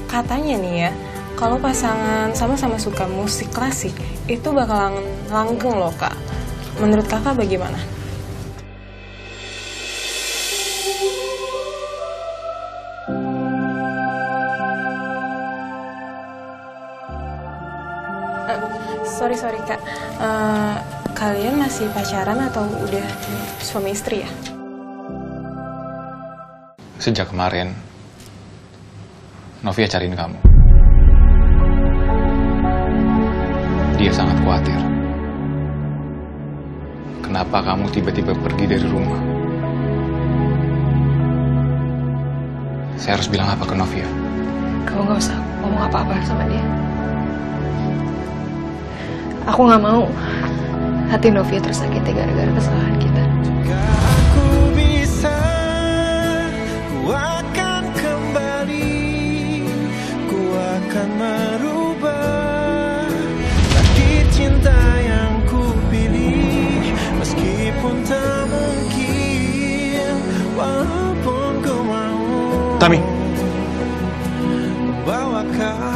Katanya nih ya, kalau pasangan sama-sama suka musik klasik, itu bakalan langgeng loh kak. Menurut kakak bagaimana? Sorry kak, kalian masih pacaran atau udah suami istri ya? Sejak kemarin, Novia cariin kamu. Dia sangat khawatir. Kenapa kamu tiba-tiba pergi dari rumah? Saya harus bilang apa ke Novia? Kamu gak usah ngomong apa-apa sama dia. Aku gak mau hati Novia tersakiti gara-gara kesalahan kita. Jika aku bisa, ku akan kembali, ku akan merubah arti cinta yang ku pilih, meskipun tak mungkin, walaupun ku mau Tami. bawa kau